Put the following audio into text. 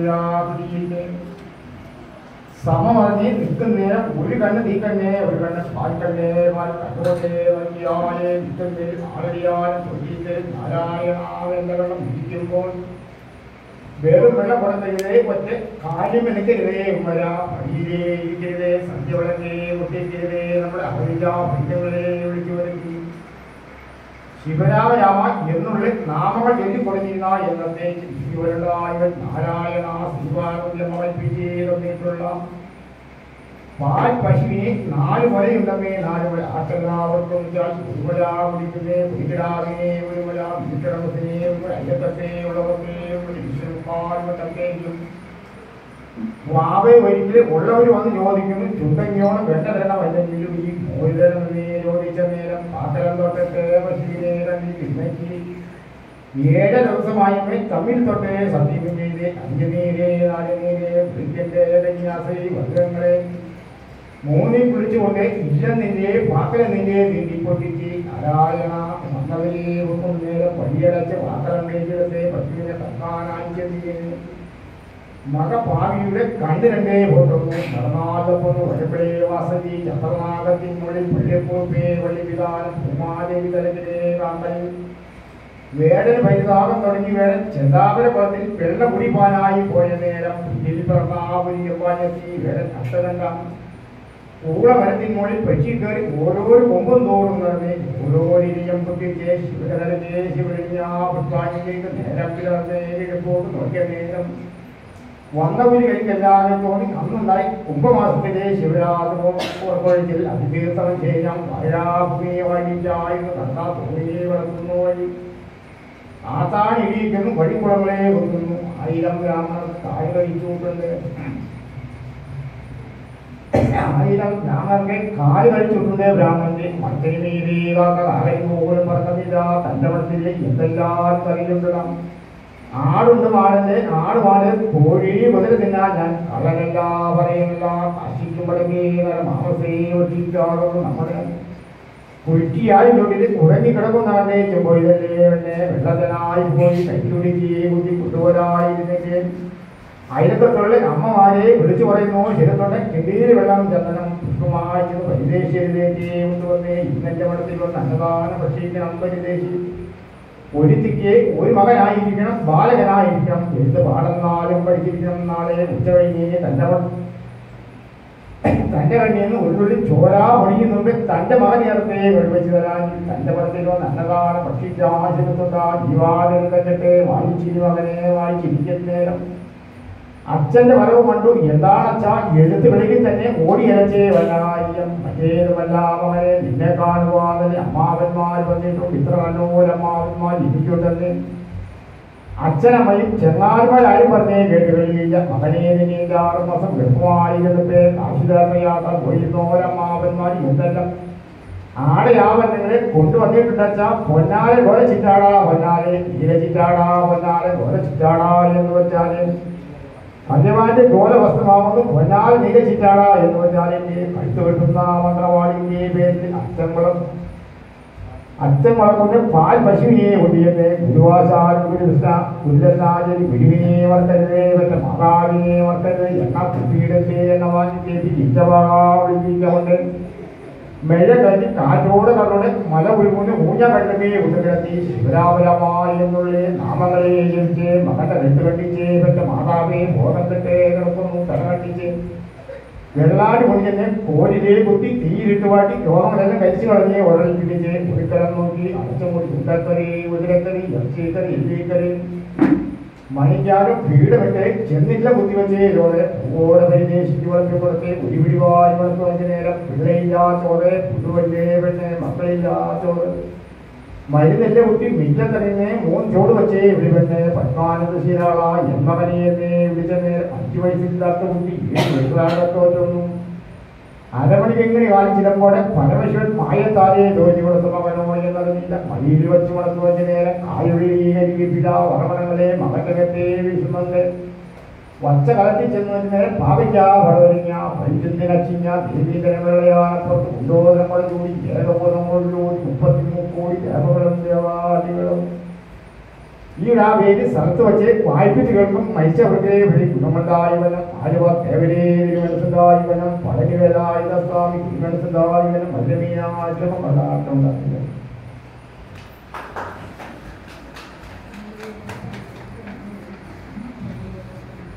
സമമറിഞ്ഞ് നിൽക്കുന്നേ ഒരു കണ്ണ് തീക്കണ്ണേ ഒരു കണ്ണ് പാൽക്കണ്ണേ കണ്ണോട്ടേ വന്യാലേ നിൽക്കുന്നേ ആളടിയാലും തൊഴിലേ നാരായണാവെന്ന വെള്ളം ഇരിക്കുമ്പോൾ വെറും വെള്ളം കൊടുത്തേ ഒറ്റ കാര്യം എടുക്കരുതേ ഉമ്മര വഴിയിലേ ഇരിക്കരുതേ സന്ധ്യ വിളക്കേ ഒട്ടിക്കരുതേ നമ്മുടെ അഹരിജാ പൈതങ്ങളെ വിളിച്ചു വരുത്തി ശിവരാമരാമ എന്നുള്ള നാമങ്ങൾ ചൊല്ലിക്കൊടുങ്ങിയിരുന്ന എന്നത്തേക്ക് ശിവരണ്ടായവൻ നാരായണ ശ്രീപാർവതിയമ്മപ്പിച്ചേ തന്നിട്ടുള്ള പാൽ പശുവിനെ 4 മുലയുണ്ടമേ 4 മുല ആർക്കെല്ലാവർക്കും ഒരു മുല കുടിക്കുന്നേ കുടിക്കിടാവിനെ ഒരു മുല വീട്ടിടമത്തിനെ ഒരു അയ്യത്തത്തെ ഉള്ളവർക്ക് വാവെ ഒരിക്കൽ ഉള്ളവർ വന്ന് ചോദിക്കുന്നു ചുണ്ടങ്ങിയോണം വെണ്ട തരണം അല്ലെങ്കിലും ഈ മോചനമേ ചോദിച്ച നേരം പാക്കലം തൊട്ടത്തെ പശുവിനെ കണ്ടിരുന്നെങ്കിൽ 7 ദിവസമായുമേ തമ്മിൽ തൊട്ടേ സത്യം ചെയ്ത് 5 നീരേ 4 നീരേ ബ്രിക്കന്റെ കന്യാസി വസ്ത്രങ്ങളെ 3 പിടിച്ചുകൊണ്ട് ഇല്ലെന്നിന്റെ പാക്കലെന്നിന്റെ നീട്ടിപ്പൊട്ടിച്ച് നാരായണ മന്നവരെ ഒന്നും നേരം വഴിയടച്ച് വാക്കലം മേടിച്ചെടുത്ത് പശുവിനെ തക്കാനായി ചെന്നിരുന്നു മക പാവിയുടെ കണ്ണ് 2 പൊട്ടുന്നു നടനാഥപ്പൊന്നു വഴപ്പിളേ വാസതി ചന്ദ്രനാഗത്തിനുള്ളിൽ പള്ളിപ്പൂപ്പേ വള്ളിവിധാനം പൂമാദേവി തലത്തിലെ കാന്തൽ വേടൻ പരിതാപം തുടങ്ങി വേടൻ ചെന്താമര കുളത്തിൽ വെള്ള കുടിപ്പാനായി പോയ നേരം പിന്നിൽ പിറന്നാപുരിയപ്പാനെത്തി വേടൻ അഷ്ടതങ്കം ഊളമരത്തിൻ മുകളിൽ പക്ഷി കയറി ഓരോരു കൊമ്പും തോറും നടന്നേ ഓരോരിനിയം പൊട്ടിച്ച് ശിവകരനെ ശിവരിഞ്ഞാ പുഷ്പാഞ്ജലിക്ക് നേരം പിളർന്നേ കിഴപ്പോട്ട് നോക്കിയ നേരം വന്ന ഒരു കരിക്കല്ലാതെ തോന്നി അന്നുണ്ടായി കുംഭമാസത്തിലെ ശിവരാത്രിയിൽ അതിതീർത്ഥം ചെയ്യാം വയരാഭൂമിയെ വഴിച്ചായിരുന്നു കണ്ടാ തോണിയെ വളർത്തുന്നു വഴി ആത്താൻ ഇടിയിക്കുന്നു വഴിക്കുളങ്ങളെ കൊണ്ടുന്നു 1000 ബ്രാഹ്മണർ കായ് കഴിച്ചുകൊണ്ട് 1000 ബ്രാഹ്മണർക്ക് കാല് കഴിച്ചിട്ടുണ്ട് ബ്രാഹ്മണന്റെ മറ്റൊരു പറക്കുന്നില്ല തന്റെ മഠത്തിലെ എന്തെല്ലാം കറിയിലുണ്ടണം ആടുണ്ട് മാടന്റെ ആട് മാട് കോഴി മുതൽ തിന്നാൻ ഞാൻ കള്ളനല്ല പറയുന്നില്ല കാശിക്കുമ്പോഴേ മാമസേ ഒറ്റിക്കാറുള്ളൂ നമ്മുടെ കുറ്റിയായി തൊട്ടിൽ ഉറങ്ങിക്കിടക്കുന്നവന്റെ ചെമ്പോയിതല്ലേ എന്നെ വെള്ളത്തിനായി പോയി കൈക്കുടിക്ക് കുട്ടി കൊണ്ടുപോരായിരുന്നെങ്കിൽ അയലക്കത്തുള്ള അമ്മമാരെ വിളിച്ചു പറയുന്നു ശരിത്തോട്ടെ കിണ്ടീര് വെള്ളം ചന്ദനം പുഷ്പമായി പരിദേശിയതിലേക്ക് കൊണ്ടുവന്നേ ഇന്നെന്റെ മഠത്തിൽ വന്ന് അന്നദാനം ഭക്ഷിക്കണം പരിദേശി ഒരുത്തിക്ക് ഒരു മകനായിരിക്കണം ബാലകനായിരിക്കണം എന്ത് പാടുന്നാലും പഠിച്ചിരിക്കണം നാളെ ഉച്ചകഴിഞ്ഞ് തന്റെ കണ്ണിൽ നിന്ന് ഒരു ചോരാ ഒഴിഞ്ഞു മുമ്പ് തന്റെ മകൻ ചേർത്തേ വെളിവെച്ച് തരാൻ തന്റെ പടത്തിൽ വന്ന് അന്നദാനം ഭക്ഷിച്ചാശുപത്രി ജീവാദം കണ്ടിട്ട് വായിച്ചിരി മകനെ വായിച്ചിരിക്കുന്നേരം അച്ഛന്റെ വരവ് കണ്ടു എന്താണച്ചാ എഴുത്ത് വെളിയിൽ തന്നെ ഓടിയലച്ചേ വല്ലാര്യം മറ്റേതുമല്ല മകനെ നിന്നെ കാണുവാതെ അമ്മാവന്മാർ വന്നിട്ടും ഇത്ര നല്ലൊരമ്മാവന്മാർ ഇരിക്കുണ്ടെന്ന് അച്ഛനമ്മയും ചെന്നാൽമാരാരും പറഞ്ഞേ കേട്ടുകളില്ല മകനെ നിന്നെ 6 മാസം ഗർഭമായിരുന്നപ്പേ കാശിദാസയാത്ര പോയിരുന്നോരമ്മാവന്മാർ എന്തെല്ലാം ആടെയാവന്നങ്ങളെ കൊണ്ടുവന്നിട്ടുണ്ടച്ചാ പൊന്നാലെ ഗോല ചിറ്റാടാ പൊന്നാലെ നീല ചിറ്റാടാ പൊന്നാലെ ഗോല ചിറ്റാടാ എന്ന് വെച്ചാല് മദ്യമാന്റെ ഗോല വസ്ത്രമാവുന്നു പൊന്നാൽ നീലച്ചിറ്റാട എന്ന് വെച്ചാൽ കഴുത്ത് വെട്ടുന്ന മന്ത്രവാളിന്റെ പേരിൽ അച്ഛൻ വളർത്തുന്ന പാൽ പശുവിനെ ഒടിയത്തെ ഗുരുവാചാരി ഗുരുവിനെ വർത്തരുതേ വല്ല മാതാവിനെ വർത്തരുത് എണ്ണ കുട്ടിയിടത്തെ എണ്ണ വാങ്ങിച്ചേ ചിറ്റവാളിക്കൊണ്ട് മെഴ കഴിഞ്ഞ് കാറ്റോടെ കണ്ടോടെ മല ഉരുമുന്ന് ഊഞ്ഞ കണ്ടമേ ഉണ്ടുകിടത്തി ശിവരാമരമായി എന്നുള്ള നാമങ്ങളെ ജനിച്ച് മകന്റെ 2 കണ്ടിച്ച് എന്റെ മാതാവെ ബോധത്തിട്ട് കിടക്കുന്നു തല കണ്ടിച്ച് വെള്ളാടി പൊടിഞ്ഞെന്നെ കോലിലേ കുത്തി തീയിലിട്ട് വാട്ടി രോഗങ്ങളെല്ലാം കഴിച്ചു കളഞ്ഞ് ഉടലിപ്പിടിച്ച് ഒരുക്കരം നോക്കി അടച്ചുമുടി ഉണ്ടക്കറി ഉതിരക്കറി ഇറച്ചിക്കറി എല്ലിക്കറി മണിക്കാരും പീഠമിട്ട് ചെന്നില്ല കുത്തിവെച്ചേ ചോറ് ഓടെ പരിദേശിച്ച് വളർത്തി കൊടുത്ത് ഉരുപിടിവായി വളർത്തു വച്ച നേരം പിള്ളയില്ലാ ചോറ് പുതുവല്ലേ പെണ്ണെ മക്കളില്ലാ ചോറ് മരുന്നെല്ലാം കുത്തി മിറ്റത്തറിഞ്ഞ് 3 ചോട് വെച്ചേ വിളിപെണ്ണ് പത്മാനന്ദ ശീലാള എമ്മകനെയെന്നെ വിളിച്ച നേരം 5 വയസ്സില്ലാത്ത കുട്ടി 7 വയസ്സാകത്തോന്നു അരമണിക്ക് എങ്ങനെ കാണിച്ചിടപ്പോടെ പരമേശ്വരൻ മായത്താരെ ജോലി കൊടുത്ത മകനോ എന്നറിഞ്ഞില്ല മടിയിൽ വെച്ച് വളർത്തു വെച്ച നേരം കായുടീകരിപ്പില്ല വറമണങ്ങളെ മകന്റെ വീശുന്നുണ്ട് വച്ച കളത്തിൽ ചെന്ന് വെച്ച നേരം പാവിക്കാ വളവരിഞ്ഞ വൈദ്യുതിനച്ചിഞ്ഞ ദേവീകരമേളയാനപ്പുറത്ത് ഉണ്ടോദരങ്ങൾ കൂടി ഏകബോധങ്ങളിലൂടി 33 കോടി ദേവകളും ദേവാദികളും ഈ ആ പേര് സ്ഥലത്ത് വെച്ച് വായിപ്പിച്ച് കേൾക്കും മരിച്ചവർക്ക് വഴി ഗുണമുണ്ടായവനും ആലുവ ദേവരേ തിരുമനസുണ്ടായവനും പഴനിവേലായുധ സ്വാമി തിരുമനസുണ്ടായവനും മല്ലമീനാശ്രമം ഉണ്ടാക്കുന്നത്